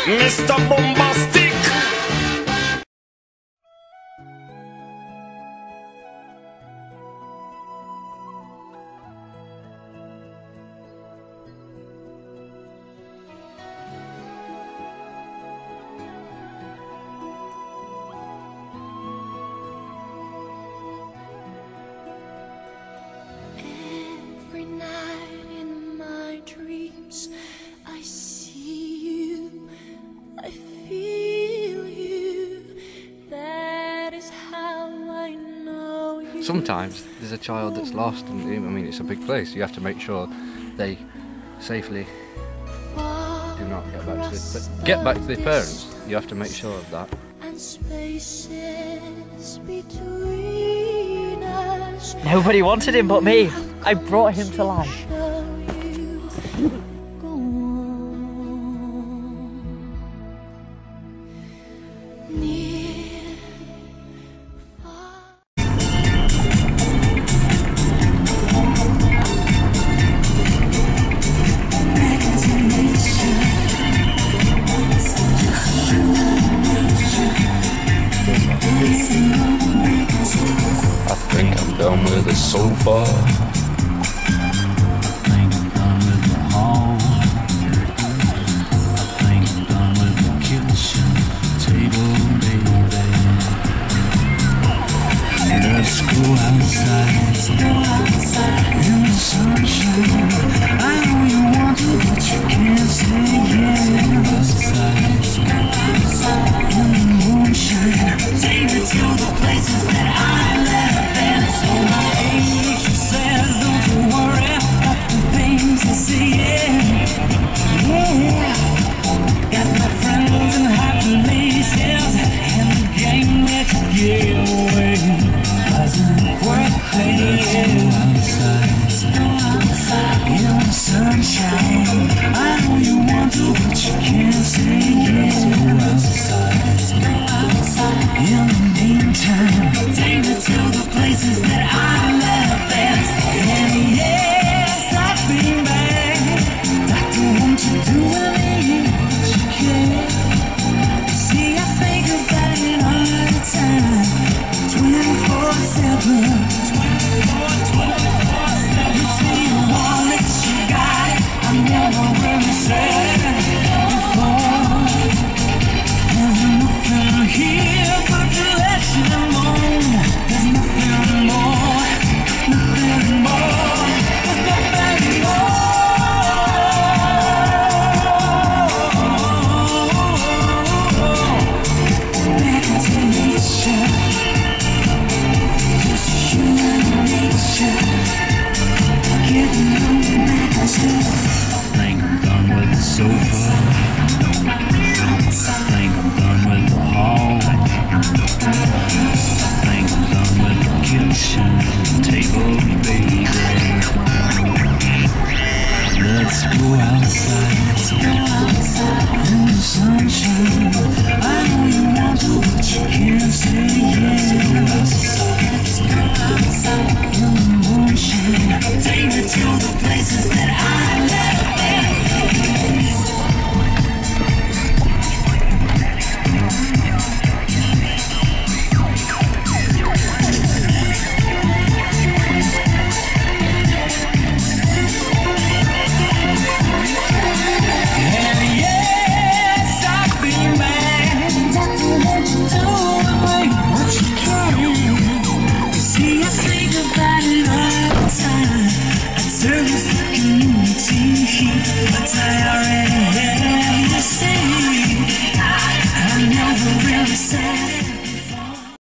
Mr. Bombastic. Every night in my dreams, I see you, I feel you. That is how I know you. Sometimes there's a child that's lost, and I mean it's a big place. You have to make sure they safely do not get back to their parents. You have to make sure of that. And spaces between us. Nobody wanted him but me. I brought him to life. I think I'm done with it so far. I think I'm done with the hall. I think I'm done with the kitchen table, baby. Let's go outside. In the sunshine. I know you want to, but you can't say yes. In the moonshine. Take me to the places that I left. And so my age says, don't you worry about the things you see. Yeah. Got my friends in high places, and the game that you gave away wasn't worth playing. In the sunshine, I know you want to, but you can't say yes. In the meantime, take me to the places that I left. And yes, I've been back. Doctor, won't you do with me what you can? See, I think about it all the time. 24/7. You say you want it, you got it. I never really said before. There's nothing here but to let you know. There's nothing more, nothing more. There's nothing more. Back into nature. Just human nature. Getting on back to. I think I'm done with the sofa. I think I'm done with the hall. I think I'm done with the kitchen table, baby. Let's go outside. In the sunshine. I know you want to, but you can't say yes. In the moonshine. Take me to the places that I left. But I already